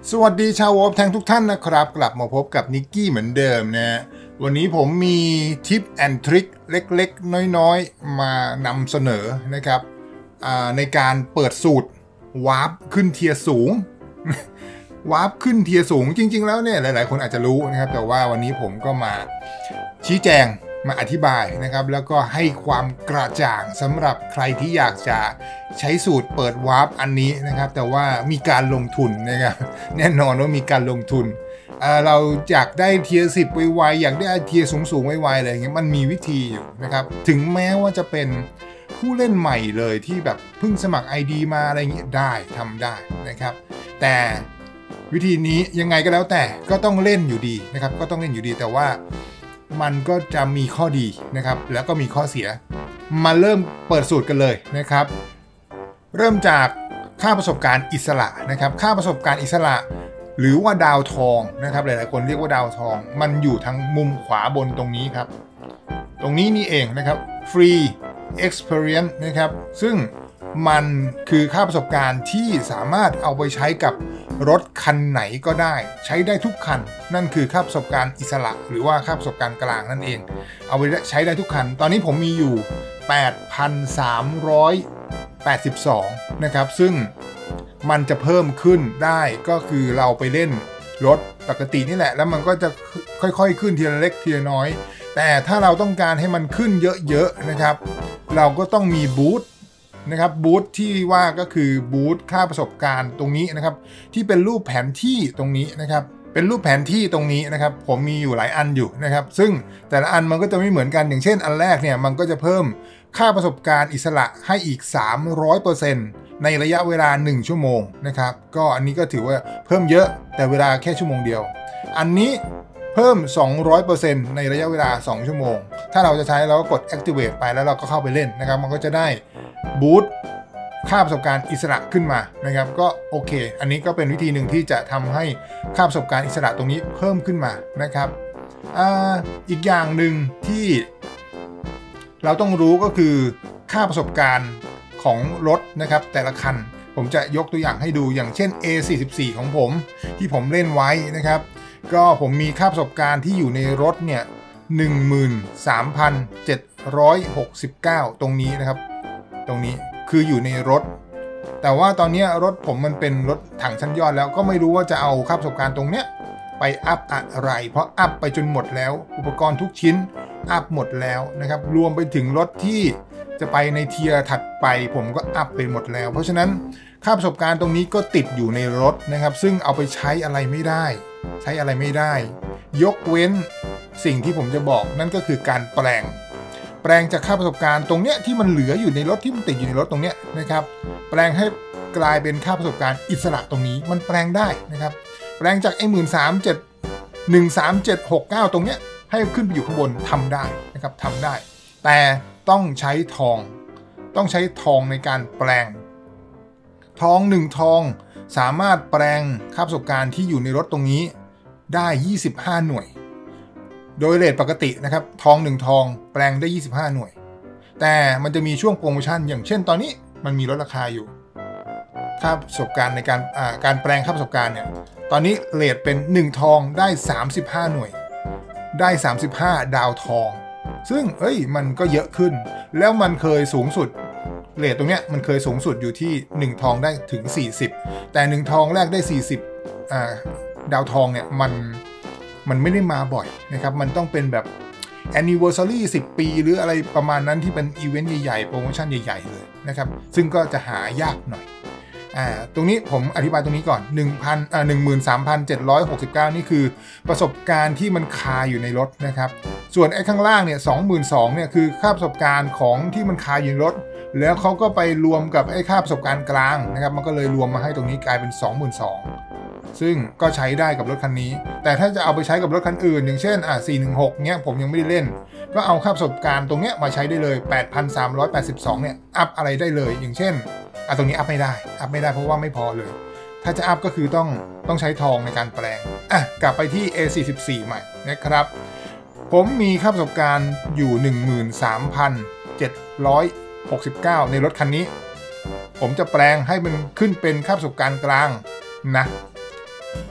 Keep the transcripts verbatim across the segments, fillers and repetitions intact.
สวัสดีชาววอลแทงทุกท่านนะครับกลับมาพบกับนิกกี้เหมือนเดิมนะวันนี้ผมมีทิปแอนทริคเล็กๆน้อยๆมานำเสนอนะครับในการเปิดสูตรวาร์ปขึ้นเทียร์สูงวาร์ปขึ้นเทียร์สูงจริงๆแล้วเนี่ยหลายๆคนอาจจะรู้นะครับแต่ว่าวันนี้ผมก็มาชี้แจงมาอธิบายนะครับแล้วก็ให้ความกระจ่างสำหรับใครที่อยากจะใช้สูตรเปิดวาร์ปอันนี้นะครับแต่ว่ามีการลงทุนนะครับแน่นอนว่ามีการลงทุน เ, เราอยากได้เทียร์สิบไวๆอยากได้เทียร์สูงๆไวๆอะไรอย่างเงี้ยมันมีวิธีอยู่นะครับถึงแม้ว่าจะเป็นผู้เล่นใหม่เลยที่แบบเพิ่งสมัคร ไอ ดี มาอะไรเงี้ยได้ทำได้นะครับแต่วิธีนี้ยังไงก็แล้วแต่ก็ต้องเล่นอยู่ดีนะครับก็ต้องเล่นอยู่ดีแต่ว่ามันก็จะมีข้อดีนะครับแล้วก็มีข้อเสียมาเริ่มเปิดสูตรกันเลยนะครับเริ่มจากค่าประสบการณ์อิสระนะครับค่าประสบการณ์อิสระหรือว่าดาวทองนะครับหลายๆคนเรียกว่าดาวทองมันอยู่ทางมุมขวาบนตรงนี้ครับตรงนี้นี่เองนะครับ Free Experience นะครับซึ่งมันคือค่าประสบการณ์ที่สามารถเอาไปใช้กับรถคันไหนก็ได้ใช้ได้ทุกคันนั่นคือค่าประสบการณ์อิสระหรือว่าค่าประสบการณ์กลางนั่นเองเอาไปใช้ได้ทุกคันตอนนี้ผมมีอยู่ แปดพันสามร้อยแปดสิบสอง นะครับซึ่งมันจะเพิ่มขึ้นได้ก็คือเราไปเล่นรถปกตินี่แหละแล้วมันก็จะค่อยๆขึ้นทีละเล็กทีละน้อยแต่ถ้าเราต้องการให้มันขึ้นเยอะๆนะครับเราก็ต้องมีบูทนะครับบูธที่ว่าก็คือบูธค่าประสบการณ์ตรงนี้นะครับที่เป็นรูปแผนที่ตรงนี้นะครับเป็นรูปแผนที่ตรงนี้นะครับผมมีอยู่หลายอันอยู่นะครับซึ่งแต่ละอันมันก็จะไม่เหมือนกันอย่างเช่นอันแรกเนี่ยมันก็จะเพิ่มค่าประสบการณ์อิสระให้อีก สามร้อยเปอร์เซ็นต์ ในระยะเวลาหนึ่งชั่วโมงนะครับก็อันนี้ก็ถือว่าเพิ่มเยอะแต่เวลาแค่ชั่วโมงเดียวอันนี้เพิ่ม สองร้อยเปอร์เซ็นต์ ในระยะเวลาสองชั่วโมงถ้าเราจะใช้เราก็กด activate ไปแล้วเราก็เข้าไปเล่นนะครับมันก็จะได้บูทค่าประสบการณ์อิสระขึ้นมานะครับก็โอเคอันนี้ก็เป็นวิธีหนึ่งที่จะทำให้ค่าประสบการณ์อิสระตรงนี้เพิ่มขึ้นมานะครับอ่าอีกอย่างหนึ่งที่เราต้องรู้ก็คือค่าประสบการณ์ของรถนะครับแต่ละคันผมจะยกตัวอย่างให้ดูอย่างเช่น เอ สี่สิบสี่ ของผมที่ผมเล่นไว้นะครับก็ผมมีค่าประสบการณ์ที่อยู่ในรถเนี่ย หนึ่งหมื่นสามพันเจ็ดร้อยหกสิบเก้า ตรงนี้นะครับตรงนี้คืออยู่ในรถแต่ว่าตอนนี้รถผมมันเป็นรถถังชั้นยอดแล้วก็ไม่รู้ว่าจะเอาค่าประสบการณ์ตรงเนี้ยไปอัพอะไรเพราะอัพไปจนหมดแล้วอุปกรณ์ทุกชิ้นอัพหมดแล้วนะครับรวมไปถึงรถที่จะไปในเทียร์ถัดไปผมก็อัพไปหมดแล้วเพราะฉะนั้นค่าประสบการณ์ตรงนี้ก็ติดอยู่ในรถนะครับซึ่งเอาไปใช้อะไรไม่ได้ใช้อะไรไม่ได้ยกเว้นสิ่งที่ผมจะบอกนั่นก็คือการแปลงแปลงจากค่าประสบการณ์ตรงเนี้ยที่มันเหลืออยู่ในรถที่มันติดอยู่ในรถตรงเนี้ยนะครับแปลงให้กลายเป็นค่าประสบการณ์อิสระตรงนี้มันแปลงได้นะครับแปลงจากไอ้หมื่นสามเจ็ดหนึ่งสามเจ็ดหกเก้าตรงเนี้ยให้ขึ้นไปอยู่ข้างบนทำได้นะครับทำได้แต่ต้องใช้ทองต้องใช้ทองในการแปลงทองหนึ่งทองสามารถแปลงค่าประสบการณ์ที่อยู่ในรถตรงนี้ได้ยี่สิบห้าหน่วยโดยเรทปกตินะครับทองหนึ่งทองแปลงได้ยี่สิบห้าหน่วยแต่มันจะมีช่วงโปรโมชั่นอย่างเช่นตอนนี้มันมีลดราคาอยู่ค่าประสบการณ์ในการอ่าการแปลงค่าประสบการณ์เนี่ยตอนนี้เรทเป็นหนึ่งทองได้สามสิบห้าหน่วยได้สามสิบห้าดาวทองซึ่งเอ้ยมันก็เยอะขึ้นแล้วมันเคยสูงสุดเรทตรงเนี้ยมันเคยสูงสุดอยู่ที่หนึ่งทองได้ถึงสี่สิบแต่หนึ่งทองแรกได้สี่สิบอ่าดาวทองเนี่ยมันมันไม่ได้มาบ่อยนะครับมันต้องเป็นแบบ anniversary สิบปีหรืออะไรประมาณนั้นที่เป็นอีเวนต์ใหญ่ๆโปรโมชั่นใหญ่ๆเลยนะครับซึ่งก็จะหายากหน่อยอ่าตรงนี้ผมอธิบายตรงนี้ก่อน หนึ่งพัน อ่า หนึ่งหมื่นสามพันเจ็ดร้อยหกสิบเก้า นี่คือประสบการณ์ที่มันคาอยู่ในรถนะครับส่วนไอ้ข้างล่างเนี่ย สองหมื่นสองพัน เนี่ยคือค่าประสบการณ์ของที่มันคาอยู่ในรถแล้วเขาก็ไปรวมกับไอ้ค่าประสบการณ์กลางนะครับมันก็เลยรวมมาให้ตรงนี้กลายเป็น สองหมื่นสองพันซึ่งก็ใช้ได้กับรถคันนี้แต่ถ้าจะเอาไปใช้กับรถคันอื่นอย่างเช่นอ่ะสี่หนึ่งหกเนี้ยผมยังไม่ได้เล่นก็เอาค่าประสบการณ์ตรงเนี้ยมาใช้ได้เลย แปดพันสามร้อยแปดสิบสอง เนี่ยอัพอะไรได้เลยอย่างเช่นอ่ะตรงนี้อัพไม่ได้อัพไม่ได้เพราะว่าไม่พอเลยถ้าจะอัพก็คือต้องต้องใช้ทองในการแปลงอ่ะกลับไปที่ เอ สี่สิบสี่ ใหม่นะครับผมมีค่าประสบการณ์อยู่ หนึ่งหมื่นสามพันเจ็ดร้อยหกสิบเก้า ในรถคันนี้ผมจะแปลงให้มันขึ้นเป็นค่าประสบการณ์กลางนะ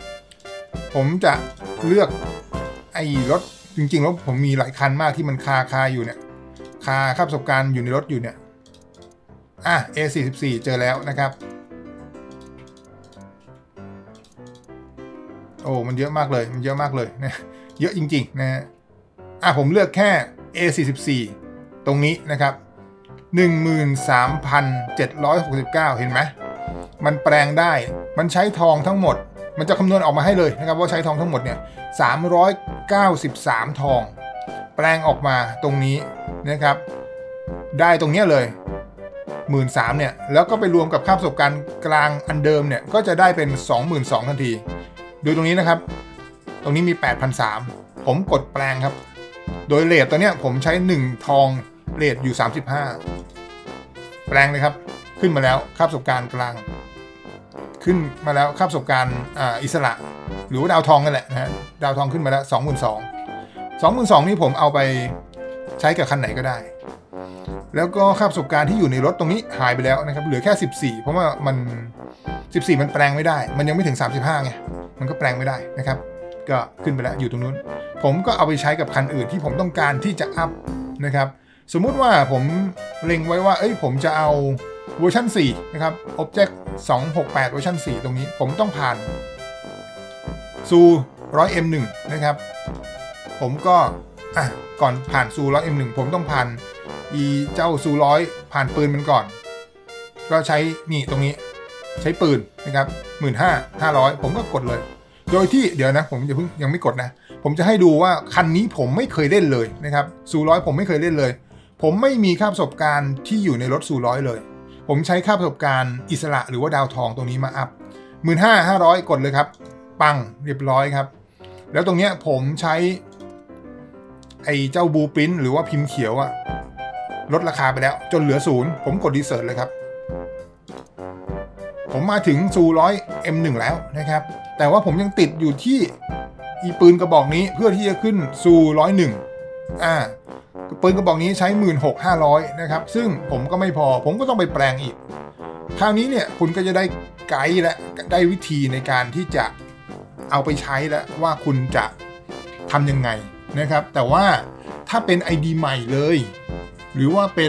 ผมจะเลือกไอ้รถจริงๆแล้วผมมีหลายคันมากที่มันคาคาอยู่เนี่ยคาค่าประสบการณ์อยู่ในรถอยู่เนี่ยอ่ะ เอ สี่สิบสี่ เจอแล้วนะครับโอ้มันเยอะมากเลยมันเยอะมากเลยนะเยอะจริงๆนะฮะอ่ะผมเลือกแค่ เอ สี่สิบสี่ ตรงนี้นะครับ หนึ่งหมื่นสามพันเจ็ดร้อยหกสิบเก้า เห็นไหมมันแปลงได้มันใช้ทองทั้งหมดมันจะคำนวณออกมาให้เลยนะครับว่าใช้ทองทั้งหมดเนี่ยสามร้อยเก้าสิบสามทองแปลงออกมาตรงนี้นะครับได้ตรงนี้เลย หนึ่งหมื่นสามพัน เนี่ยแล้วก็ไปรวมกับค่าประสบการณ์กลางอันเดิมเนี่ยก็จะได้เป็น สองหมื่นสองพัน ทันทีดูตรงนี้นะครับตรงนี้มี แปดพันสามร้อย ผมกดแปลงครับโดยเรทตัวเนี้ยผมใช้หนึ่งทองเรทอยู่สามสิบห้าแปลงเลยครับขึ้นมาแล้วค่าประสบการณ์กลางขึ้นมาแล้วค่าประสบการณ์อ่าอิสระหรือว่าดาวทองนั่นแหละนะฮะดาวทองขึ้นมาแล้ว สองหมื่นสองพัน สองหมื่นสองพัน นี่ผมเอาไปใช้กับคันไหนก็ได้แล้วก็ค่าประสบการณ์ที่อยู่ในรถตรงนี้หายไปแล้วนะครับเหลือแค่สิบสี่เพราะว่ามันสิบสี่มันแปลงไม่ได้มันยังไม่ถึงสามสิบห้าไงมันก็แปลงไม่ได้นะครับก็ขึ้นไปแล้วอยู่ตรงนู้นผมก็เอาไปใช้กับคันอื่นที่ผมต้องการที่จะอัพนะครับสมมุติว่าผมเล็งไว้ว่าเอ้ยผมจะเอาเวอร์ชันสี่นะครับ Object สองหกแปดเวอร์ชันสี่ตรงนี้ผมต้องผ่านซู หนึ่งร้อยเอ็ม หนึ่ง นะครับผมก็อ่ะก่อนผ่านซู หนึ่งร้อยเอ็ม หนึ่ง ผมต้องผ่านอีเจ้าซูร้อยผ่านปืนมันก่อนก็ใช้นี่ตรงนี้ใช้ปืนนะครับ หนึ่งหมื่นห้าพันห้าร้อย ผมก็กดเลยโดยที่เดี๋ยวนะผมจะเพิ่งยังไม่กดนะผมจะให้ดูว่าคันนี้ผมไม่เคยเล่นเลยนะครับซูร้อยผมไม่เคยเล่นเลยผมไม่มีค่าประสบการณ์ที่อยู่ในรถซูร้อยเลยผมใช้ค่าประสบการณ์อิสระหรือว่าดาวทองตรงนี้มาอัพ หนึ่งหมื่นห้าพันห้าร้อย กดเลยครับปังเรียบร้อยครับแล้วตรงเนี้ยผมใช้ไอ้เจ้าบลูพรินท์หรือว่าพิมพ์เขียวอะลดราคาไปแล้วจนเหลือศูนย์ผมกดรีเสิร์ชเลยครับผมมาถึงซูร้อย เอ็ม หนึ่ง แล้วนะครับแต่ว่าผมยังติดอยู่ที่อีปืนกระบอกนี้เพื่อที่จะขึ้นซูร้อยหนึ่งอ่าปืนกระบอกนี้ใช้ หนึ่งหมื่นหกพันห้าร้อย นะครับซึ่งผมก็ไม่พอผมก็ต้องไปแปลงอีกคราวนี้เนี่ยคุณก็จะได้ไกด์และได้วิธีในการที่จะเอาไปใช้แล้วว่าคุณจะทำยังไงนะครับแต่ว่าถ้าเป็น ไอ ดี ใหม่เลยหรือว่าเป็น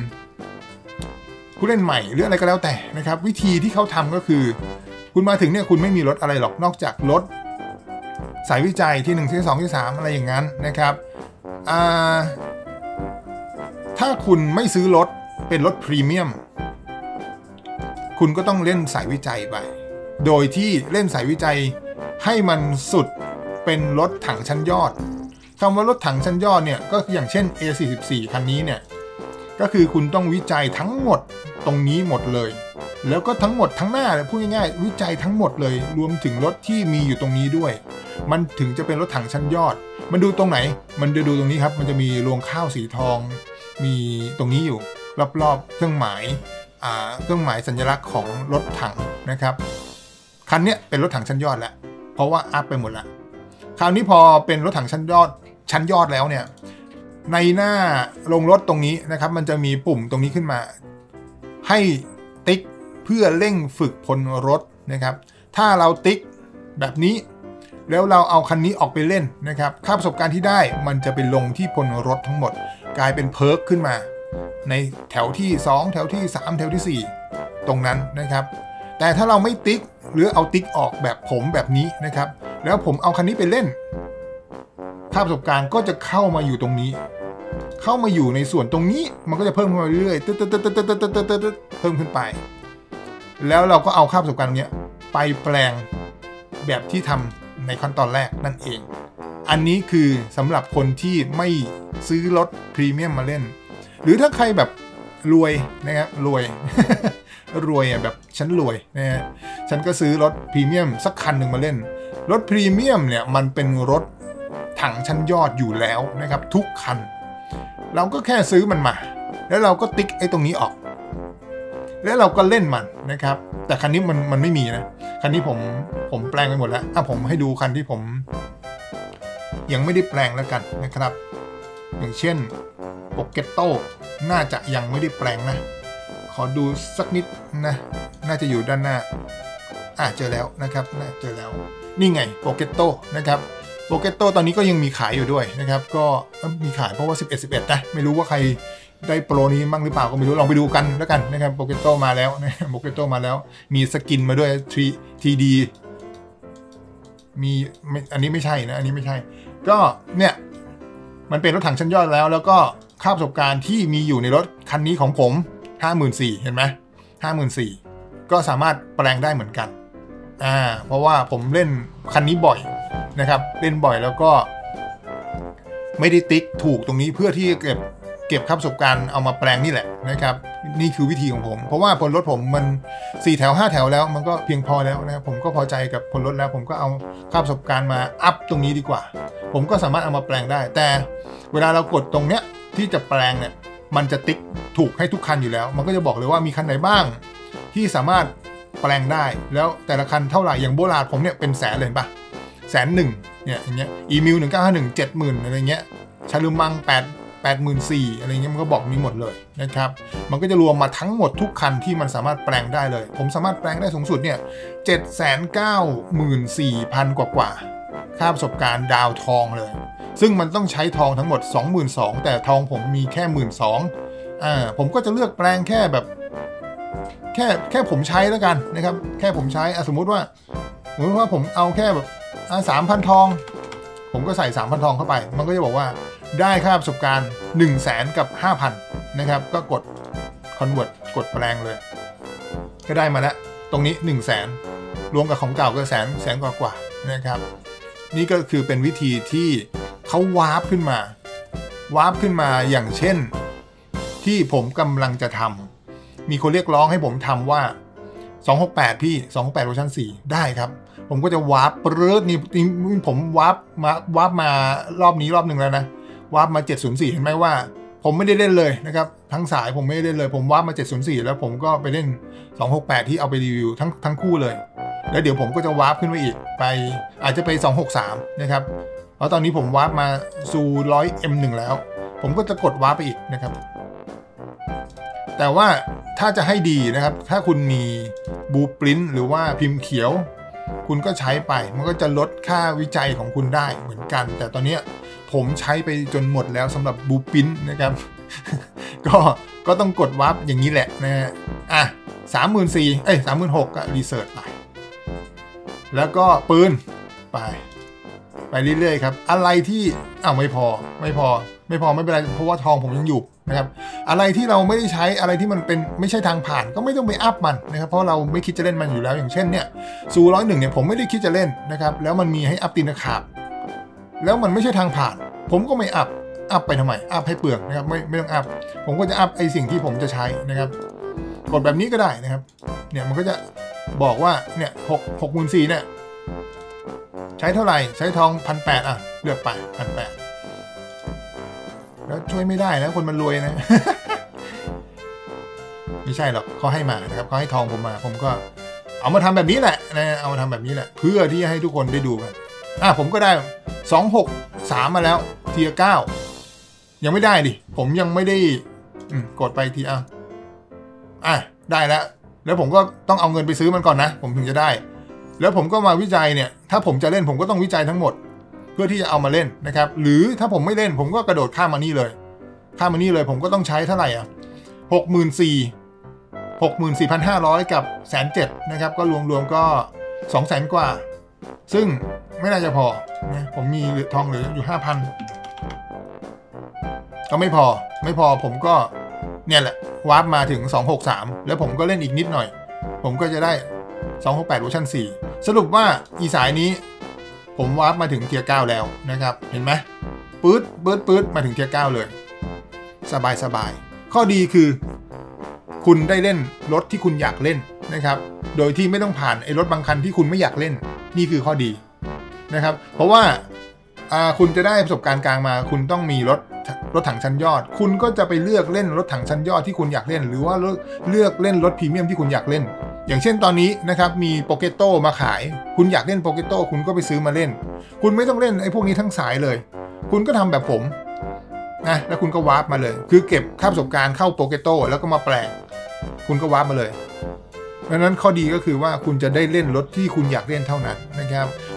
ผู้เล่นใหม่หรืออะไรก็แล้วแต่นะครับวิธีที่เขาทำก็คือคุณมาถึงเนี่ยคุณไม่มีรถอะไรหรอกนอกจากรถสายวิจัยที่หนึ่งที่สองที่สามอะไรอย่างนั้นนะครับอ่าถ้าคุณไม่ซื้อรถเป็นรถพรีเมียมคุณก็ต้องเล่นสายวิจัยไปโดยที่เล่นสายวิจัยให้มันสุดเป็นรถถังชั้นยอดคำว่ารถถังชั้นยอดเนี่ยก็อย่างเช่น เอ สี่สิบสี่ คันนี้เนี่ยก็คือคุณต้องวิจัยทั้งหมดตรงนี้หมดเลยแล้วก็ทั้งหมดทั้งหน้าเลยพูดง่ายๆวิจัยทั้งหมดเลยรวมถึงรถที่มีอยู่ตรงนี้ด้วยมันถึงจะเป็นรถถังชั้นยอดมันดูตรงไหนมันจะดูตรงนี้ครับมันจะมีรวงข้าวสีทองมีตรงนี้อยู่รอบๆเครื่องหมายอ่าเครื่องหมายสัญลักษณ์ของรถถังนะครับคันนี้เป็นรถถังชั้นยอดแล้วเพราะว่าอัพไปหมดแล้วคราวนี้พอเป็นรถถังชั้นยอดชั้นยอดแล้วเนี่ยในหน้าลงรถตรงนี้นะครับมันจะมีปุ่มตรงนี้ขึ้นมาให้ติ๊กเพื่อเร่งฝึกพลรถนะครับถ้าเราติ๊กแบบนี้แล้วเราเอาคันนี้ออกไปเล่นนะครับค่าประสบการณ์ที่ได้มันจะไปลงที่พลรถทั้งหมดกลายเป็นเพิร์กขึ้นมาในแถวที่สองแถวที่สามแถวที่สี่ตรงนั้นนะครับแต่ถ้าเราไม่ติ๊กหรือเอาติ๊กออกแบบผมแบบนี้นะครับแล้วผมเอาคันนี้ไปเล่นค่าประสบการณ์ก็จะเข้ามาอยู่ตรงนี้เข้ามาอยู่ในส่วนตรงนี้มันก็จะเพิ่มขึ้นมาเรื่อยๆตึ๊ดตึ๊ดตึ๊ดตึ๊ดตึ๊ดตึ๊ดตึ๊ดตึ๊ดเพิ่มขึ้นไปแล้วเราก็เอาค่าประสบการณ์ตรงนี้ไปแปลงแบบที่ทำในขั้นตอนแรกนั่นเองอันนี้คือสำหรับคนที่ไม่ซื้อรถพรีเมียมมาเล่นหรือถ้าใครแบบรวยนะครับรวย รวยอ่ะแบบฉันรวยนะฮะฉันก็ซื้อรถพรีเมียมสักคันหนึ่งมาเล่นรถพรีเมียมเนี่ยมันเป็นรถถังชั้นยอดอยู่แล้วนะครับทุกคันเราก็แค่ซื้อมันมาแล้วเราก็ติ๊กไอ้ตรงนี้ออกแล้วเราก็เล่นมันนะครับแต่คันนี้มันมันไม่มีนะคันนี้ผมผมแปลงไปหมดแล้วอ่ะผมให้ดูคันที่ผมยังไม่ได้แปลงแล้วกันนะครับอย่างเช่นโปเกตโต้น่าจะยังไม่ได้แปลงนะขอดูสักนิดนะน่าจะอยู่ด้านหน้าอ่ะเจอแล้วนะครับน่าเจอแล้วนี่ไงโปเกโต้นะครับโปเกโต้ตอนนี้ก็ยังมีขายอยู่ด้วยนะครับก็มีขายเพราะว่าสิบเอ็ด สิบเอ็ดนะไม่รู้ว่าใครได้โปรนี้บ้างหรือเปล่าก็ไม่รู้ลองไปดูกันแล้วกันนะครับโปเกโต้มาแล้วนะโปเกโต้มาแล้วมีสกินมาด้วย ที ดี มีอันนี้ไม่ใช่นะอันนี้ไม่ใช่ก็เนี่ยมันเป็นรถถังชั้นยอดแล้วแล้วก็ค่าประสบการณ์ที่มีอยู่ในรถคันนี้ของผม ห้าหมื่นสี่พัน เห็นไหม ห้าหมื่นสี่พัน ก็สามารถแปลงได้เหมือนกันอ่าเพราะว่าผมเล่นคันนี้บ่อยนะครับเล่นบ่อยแล้วก็ไม่ได้ติ๊กถูกตรงนี้เพื่อที่จะเก็บเก็บค่าประสบการณ์เอามาแปลงนี่แหละนะครับนี่คือวิธีของผมเพราะว่าพลรถผมมันสี่แถวห้าแถวแล้วมันก็เพียงพอแล้วนะครับผมก็พอใจกับพลรถแล้วผมก็เอาค่าประสบการณ์มาอัพตรงนี้ดีกว่าผมก็สามารถเอามาแปลงได้แต่เวลาเรากดตรงเนี้ยที่จะแปลงเนี่ยมันจะติ๊กถูกให้ทุกคันอยู่แล้วมันก็จะบอกเลยว่ามีคันไหนบ้างที่สามารถแปลงได้แล้วแต่ละคันเท่าไหร่อย่างโบราณผมเนี่ยเป็นแสนเลยป่ะแสนหนึ่งเนี่ยอย่างเงี้ยอีมิวหนึ่งเก้าห้าหนึ่งเจ็ดหมื่นอะไรเงี้ยชาลืมมังแปดแปดหมื่นสี่อะไรเงี้ยมันก็บอกมีหมดเลยนะครับมันก็จะรวมมาทั้งหมดทุกคันที่มันสามารถแปลงได้เลยผมสามารถแปลงได้สูงสุดเนี่ยเจ็ดแสนเก้าหมื่นสี่พันกว่ากว่าค่าประสบการณ์ดาวทองเลยซึ่งมันต้องใช้ทองทั้งหมด สองหมื่นสองพัน แต่ทองผมมีแค่ หนึ่งหมื่นสองพัน อ่าผมก็จะเลือกแปลงแค่แบบแค่แค่ผมใช้แล้วกันนะครับแค่ผมใช้สมมุติว่าสมมติว่าผมเอาแค่แบบสามพันทองผมก็ใส่ สามพัน ทองเข้าไปมันก็จะบอกว่าได้ค่าประสบการณ์ หนึ่งแสน กับ ห้าพัน นะครับก็กด convert กดแปลงเลยก็ได้มาแล้วตรงนี้ หนึ่งแสน รวมกับของเก่าก็แสนแสนกว่ากว่านะครับนี่ก็คือเป็นวิธีที่เขาวาร์ปขึ้นมาวาร์ปขึ้นมาอย่างเช่นที่ผมกำลังจะทำมีคนเรียกร้องให้ผมทำว่าสองหกแปดพี่สองหกแปดเวอร์ชันสี่ได้ครับผมก็จะวาร์ปเปิดนี่ผมวาร์ปมาวาร์ปมารอบนี้รอบหนึ่งแล้วนะวาร์ปมาเจ็ดศูนย์สี่เห็นไหมว่าผมไม่ได้เล่นเลยนะครับทั้งสายผมไม่ได้เล่นเลยผมวาร์ปมาเจ็ดศูนย์สี่แล้วผมก็ไปเล่นสองหกแปดที่เอาไปรีวิวทั้งทั้งคู่เลยแล้วเดี๋ยวผมก็จะวาร์ปขึ้นมาอีกไปอาจจะไปสองหกสามนะครับเพราะตอนนี้ผมวาร์ปมาสู่ หนึ่งร้อย เอ็ม หนึ่ง แล้วผมก็จะกดวาร์ปไปอีกนะครับแต่ว่าถ้าจะให้ดีนะครับถ้าคุณมีบลูพรินท์หรือว่าพิมพ์เขียวคุณก็ใช้ไปมันก็จะลดค่าวิจัยของคุณได้เหมือนกันแต่ตอนนี้ผมใช้ไปจนหมดแล้วสำหรับบลูพรินท์นะครับ ก็ก็ต้องกดวาร์ปอย่างนี้แหละนะฮะอ่ะ สามหมื่นสี่พัน เอ้ย สามหมื่นหกพัน ก็รีเสิร์ชไปแล้วก็ปืนไปไปเรื่อยๆครับอะไรที่อ้าวไม่พอไม่พอไม่พอไม่เป็นไรเพราะว่าทองผมยังอยู่นะครับอะไรที่เราไม่ได้ใช้อะไรที่มันเป็นไม่ใช่ทางผ่านก็ไม่ต้องไปอัพมันนะครับเพราะเราไม่คิดจะเล่นมันอยู่แล้วอย่างเช่นเนี่ยซูร้อยหนึ่งเนี่ยผมไม่ได้คิดจะเล่นนะครับแล้วมันมีให้อัพตีนขาบแล้วมันไม่ใช่ทางผ่านผมก็ไม่อัพอัพไปทำไมอัพให้เปลืองนะครับไม่ไม่ต้องอัพผมก็จะอัพไอสิ่งที่ผมจะใช้นะครับกดแบบนี้ก็ได้นะครับเนี่ยมันก็จะบอกว่าเนี่ยหกหกหมื่นสี่เนี่ยใช้เท่าไหร่ใช้ทองพันแปดอ่ะเลือกไปพันแปดแล้วช่วยไม่ได้นะคนมันรวยนะ ไม่ใช่หรอกเขาให้มานะครับเขาให้ทองผมมาผมก็เอามาทำแบบนี้แหละนะเอามาทำแบบนี้แหละเพื่อที่ให้ทุกคนได้ดูกันอ่ะผมก็ได้สองหกสามมาแล้วเทียร์เก้ายังไม่ได้ดิผมยังไม่ได้กดไปทีอ่ะอ่ะได้แล้วแล้วผมก็ต้องเอาเงินไปซื้อมันก่อนนะผมถึงจะได้แล้วผมก็มาวิจัยเนี่ยถ้าผมจะเล่นผมก็ต้องวิจัยทั้งหมดเพื่อที่จะเอามาเล่นนะครับหรือถ้าผมไม่เล่นผมก็กระโดดข้ามมานี่เลยข้ามมานี่เลยผมก็ต้องใช้เท่าไหร่อ่ะหกหมื่นสี่หกหมื่นสี่พันห้าร้อยกับแสนเจ็ดนะครับก็รวมๆก็สองแสนกว่าซึ่งไม่น่าจะพอนะผมมีทองเหลืออยู่ห้าพันก็ไม่พอไม่พอผมก็เนี่ยแหละวาร์ปมาถึงสองหกสามแล้วผมก็เล่นอีกนิดหน่อยผมก็จะได้สองหกแปดเวอร์ชันสี่สรุปว่าอีสายนี้ผมวาร์ปมาถึงเทียร์เก้าแล้วนะครับเห็นไหมปื๊ดปื๊ดปื๊ดมาถึงเทียร์เก้าเลยสบายสบายข้อดีคือคุณได้เล่นรถที่คุณอยากเล่นนะครับโดยที่ไม่ต้องผ่านไอ้รถบางคันที่คุณไม่อยากเล่นนี่คือข้อดีนะครับเพราะว่าคุณจะได้ประสบการณ์กลางมาคุณต้องมีรถรถถังชั้นยอดคุณก็จะไปเลือกเล่นรถถังชั้นยอดที่คุณอยากเล่นหรือว่าเลือกเล่นรถพรีเมียมที่คุณอยากเล่นอย่างเช่นตอนนี้นะครับมีโปเกโต้มาขายคุณอยากเล่นโปเกโต้คุณก็ไปซื้อมาเล่นคุณไม่ต้องเล่นไอ้พวกนี้ทั้งสายเลยคุณก็ทำแบบผมนะแล้วคุณก็วาร์ปมาเลยคือเก็บค่าประสบการณ์เข้าโปเกโต้แล้วก็มาแปลงคุณก็วาร์ปมาเลยดังนั้นข้อดีก็คือว่าคุณจะได้เล่นรถที่คุณอยากเล่นเท่านั้นนะครับผ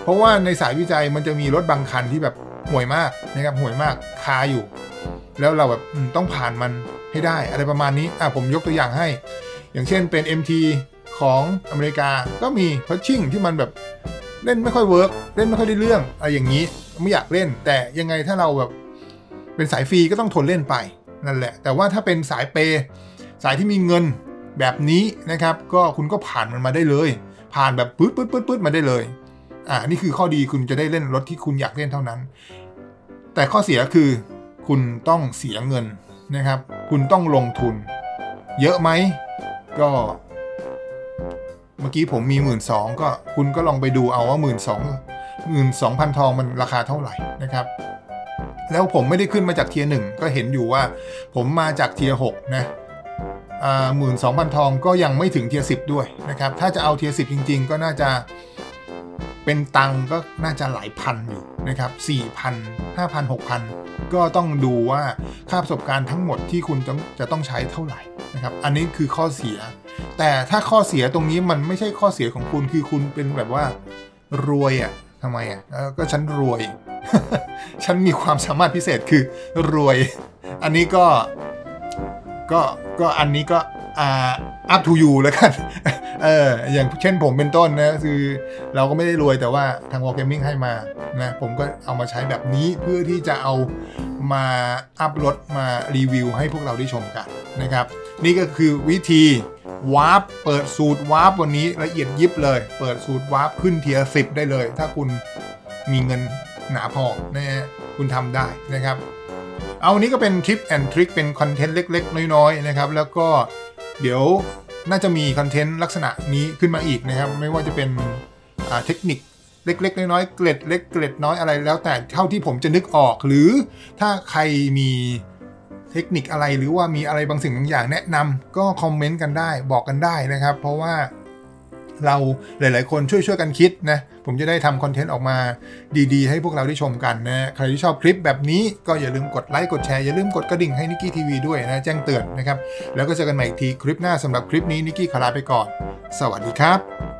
ราะว่าในสายวิจัยมันจะมีรถบางคันที่แบบห่วยมากนะครับห่วยมากคาอยู่แล้วเราแบบต้องผ่านมันให้ได้อะไรประมาณนี้อ่ะผมยกตัวอย่างให้อย่างเช่นเป็น เอ็ม ที ของอเมริกาก็มีพัชชิ่งที่มันแบบเล่นไม่ค่อยเวิร์กเล่นไม่ค่อยได้เรื่องอะไรอย่างนี้ไม่อยากเล่นแต่ยังไงถ้าเราแบบเป็นสายฟรีก็ต้องทนเล่นไปนั่นแหละแต่ว่าถ้าเป็นสายเปย์สายที่มีเงินแบบนี้นะครับก็คุณก็ผ่านมันมาได้เลยผ่านแบบปื๊ดปื๊ดปื๊ดปื๊ดมาได้เลยอ่านี่คือข้อดีคุณจะได้เล่นรถที่คุณอยากเล่นเท่านั้นแต่ข้อเสียคือคุณต้องเสียเงินนะครับคุณต้องลงทุนเยอะไหมก็เมื่อกี้ผมมี หนึ่งหมื่นสองพัน ก็คุณก็ลองไปดูเอาว่า หนึ่งหมื่นสองพัน หนึ่งหมื่นสองพัน ทองมันราคาเท่าไหร่นะครับแล้วผมไม่ได้ขึ้นมาจากเทียร์หนึ่งก็เห็นอยู่ว่าผมมาจากเทียร์หกนะอ่า หนึ่งหมื่นสองพัน ทองก็ยังไม่ถึงเทียร์สิบด้วยนะครับถ้าจะเอาเทียร์สิบจริงๆก็น่าจะเป็นตังก็น่าจะหลายพันอยู่นะครับ สี่พัน ห้าพัน หกพัน ก็ต้องดูว่าค่าประสบการณ์ทั้งหมดที่คุณต้องจะต้องใช้เท่าไหร่นะครับอันนี้คือข้อเสียแต่ถ้าข้อเสียตรงนี้มันไม่ใช่ข้อเสียของคุณคือคุณเป็นแบบว่ารวยอ่ะทำไมอ่ะก็ฉันรวย ฉันมีความสามารถพิเศษคือรวยอันนี้ก็ก็ก็อันนี้ก็อ่า up to you แล้วกันเอออย่างเช่นผมเป็นต้นนะคือเราก็ไม่ได้รวยแต่ว่าทาง Wargaming ให้มานะผมก็เอามาใช้แบบนี้เพื่อที่จะเอามาอัพรถมารีวิวให้พวกเราได้ชมกันนะครับนี่ก็คือวิธีวาร์ปเปิดสูตรวาร์ปวันนี้ละเอียดยิบเลยเปิดสูตรวาร์ปขึ้นเทียร์สิบได้เลยถ้าคุณมีเงินหนาพอนะฮะคุณทำได้นะครับเอาวันนี้ก็เป็นทริปแอนด์ทริคเป็นคอนเทนต์เล็กๆน้อยๆนะครับแล้วก็เดี๋ยวน่าจะมีคอนเทนต์ลักษณะนี้ขึ้นมาอีกนะครับไม่ว่าจะเป็นเทคนิคเล็กๆน้อยๆเกล็ดเล็กเกล็ดน้อยอะไรแล้วแต่เท่าที่ผมจะนึกออกหรือถ้าใครมีเทคนิคอะไรหรือว่ามีอะไรบางสิ่งบางอย่างแนะนำก็คอมเมนต์กันได้บอกกันได้นะครับเพราะว่าเราหลายๆคนช่วยๆกันคิดนะผมจะได้ทำคอนเทนต์ออกมาดีๆให้พวกเราได้ชมกันนะใครที่ชอบคลิปแบบนี้ก็อย่าลืมกดไลค์กดแชร์อย่าลืมกดกระดิ่งให้นิกกี้ทีวีด้วยนะแจ้งเตือนนะครับแล้วก็เจอกันใหม่อีกทีคลิปหน้าสำหรับคลิปนี้นิกกี้ขอลาไปก่อนสวัสดีครับ